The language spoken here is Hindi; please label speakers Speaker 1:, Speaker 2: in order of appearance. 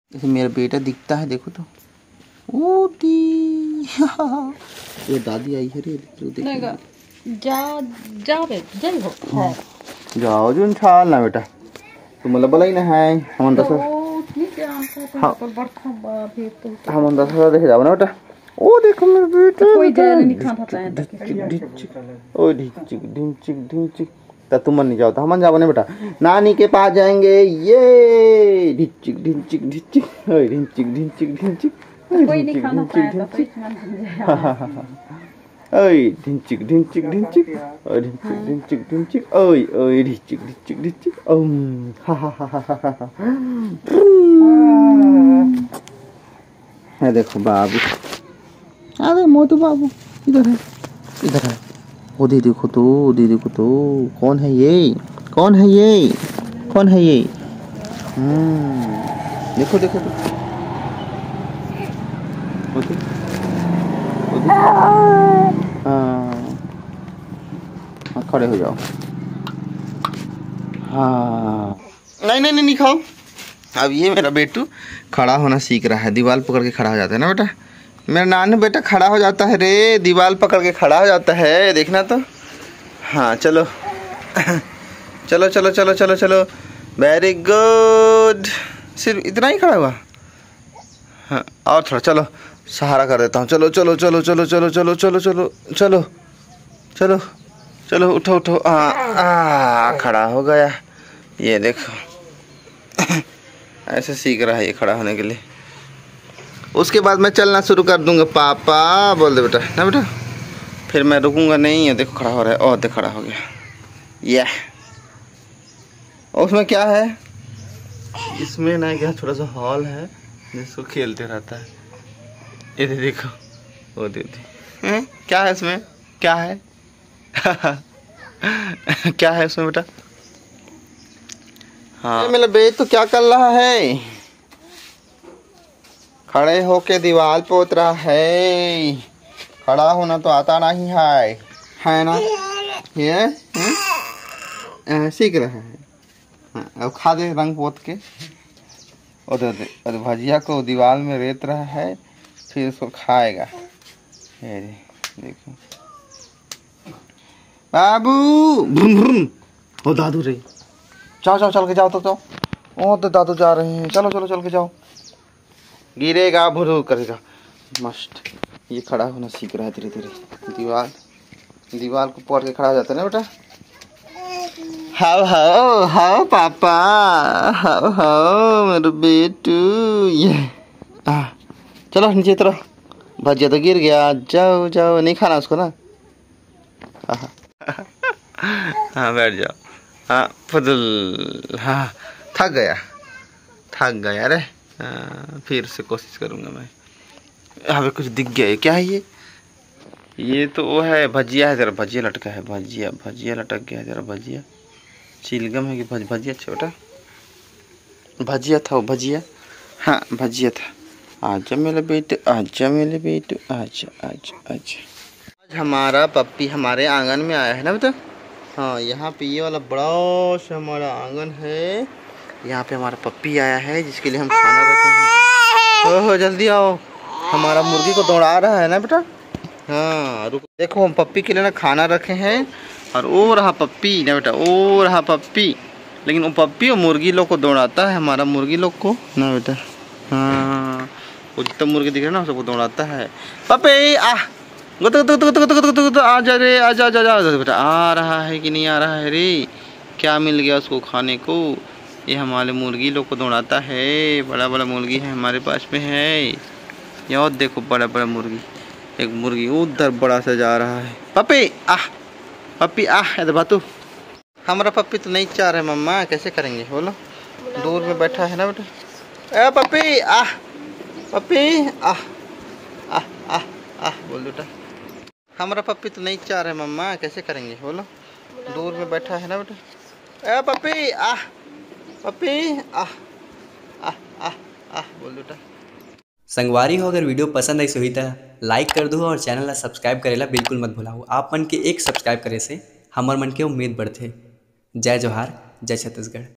Speaker 1: जैसे मेरा बेटा दिखता है, देखो तो। ओ दी ये दादी आई है रे, देखो। जाओ जो छाल ना बेटा, तुम मतलब बोला ही ना है हम दस देखे जाओ ना बेटा। ओ देखो मेरा बेटा, कोई नहीं खाता है ओ ढिंचिक ढिंचिक ढिंचिक। तो तुम नहीं जाओ तो हम जाओ ना बेटा, नानी के पास जाएंगे। ये ढिंचिक ढिंचिक ढिंचिक ओए ढिंचिक ढिंचिक ढिंचिक कोई नहीं खाता है। ओए ढिंचिक ढिंचिक ढिंचिक ओए ढिंचिक ढिंचिक ढिंचिक ओए ओए ढिंचिक ढिंचिक ढिंचिक हा हा हा हा हा। है देखो बाबू, अरे मोटू बाबू इधर है, इधर है। वो दीदी को तो, दीदी को तो। कौन है ये, कौन है ये, कौन है ये? देखो देखो तो। हाँ, खड़े हो जाओ। हाँ नहीं नहीं नहीं खाओ। अब ये मेरा बेटू खड़ा होना सीख रहा है, दीवार पकड़ के खड़ा हो जाता है ना बेटा। मेरा नानू बेटा खड़ा हो जाता है रे, दीवार पकड़ के खड़ा हो जाता है, देखना तो। हाँ चलो चलो चलो चलो चलो चलो, वेरी गुड। सिर्फ इतना ही खड़ा हुआ? हाँ और थोड़ा, चलो सहारा कर देता हूँ। चलो चलो चलो चलो चलो चलो चलो चलो चलो चलो चलो, उठो उठो। खड़ा हो गया, ये देखो। ऐसे सीख रहा है ये खड़ा होने के लिए। उसके बाद मैं चलना शुरू कर दूंगा, पापा बोल दे बेटा ना बेटा, फिर मैं रुकूंगा नहीं। है देखो खड़ा हो रहा है, और देख खड़ा हो गया। ये उसमें क्या है, इसमें ना क्या छोटा सा हॉल है जिसको खेलते रहता है। ये देखो वो दीदी क्या है इसमें, क्या है? क्या है इसमें बेटा? हाँ मेरा बेट तो क्या कर रहा है, खड़े होके दीवार पे उतरा है। खड़ा होना तो आता नहीं है ना? ये सीख रहा है। हाँ, अब खा दे रंग पोत के। और भजिया को दीवार में रेत रहा है, फिर उसको खाएगा। ये देखो बाबू, ओ दादू रे, जाओ जाओ चल के जाओ तो जाओ। ओ तो दादू जा रहे हैं, चलो चलो चल के जाओ। गिरेगा भुरू करेगा मस्त। ये खड़ा होना सीख रहा है धीरे धीरे, दीवार को पकड़ के खड़ा हो जाता है ना बेटा। हाओ हाओ हाओ पापा, हाओ हाओ मेरे बेटू। ये चलो नीचे उतरो, भजिया तो गिर गया। जाओ जाओ, नहीं खाना उसको ना। हाँ बैठ जाओ। हाँ फुदल, हाँ थक गया अरे। फिर से कोशिश करूँगा मैं। हमें कुछ दिख गया है, क्या है ये तो वो है भजिया है, जरा भजिया लटका है, भजिया लटक गया है जरा। भजिया चिलगम है कि भजिया छोटा भजिया था वो, भजिया। हाँ भजिया था। आजा मेरे बेटे, आजा मेरे बेटे, आजा आजा आजा। आज हमारा पप्पी हमारे आंगन में आया है ना बेटा। हाँ यहाँ पे ये वाला बड़ा सा हमारा आंगन है, यहाँ पे हमारा पप्पी आया है जिसके लिए हम खाना रखे हैं। ओहो जल्दी आओ, हमारा मुर्गी को दौड़ा रहा है ना बेटा। हाँ रुको, देखो हम पप्पी के लिए ना खाना रखे हैं, और वो रहा पप्पी ना बेटा, वो रहा पप्पी। लेकिन वो पप्पी और मुर्गी लोग को दौड़ाता है, हमारा मुर्गी लोग को ना बेटा। हाँ वो जितना मुर्गी दिख रहा है ना सबको दौड़ाता है। पप्पी आ जा रे, आ जा बेटा। आ रहा है कि नहीं आ रहा है रे? क्या मिल गया उसको खाने को? ये हमारे मुर्गी लोग को दौड़ाता है। बड़ा बड़ा मुर्गी है हमारे पास में है। ये और देखो बड़ा बड़ा मुर्गी, एक मुर्गी उधर बड़ा सा जा रहा है। पप्पी पप्पी इधर बातू। हमारा पप्पी तो नहीं चाह रहा है मम्मा, कैसे करेंगे बोलो? दूर में बैठा है ना बेटा। ए पप्पी पप्पी बोल बेटा। हमारा पप्पी तो नहीं चाह रहा है मम्मा, कैसे करेंगे बोलो? दूर में बैठा है ना बेटा। ए पप्पी पप्पी बोल बेटा।
Speaker 2: संगवारी हो, अगर वीडियो पसंद आई सही तो लाइक कर दो और चैनल सब्सक्राइब करेला बिल्कुल मत भूलाओ। आप मन के एक सब्सक्राइब करे से हमार मन के उम्मीद बढ़ते। जय जोहार, जय छत्तीसगढ़।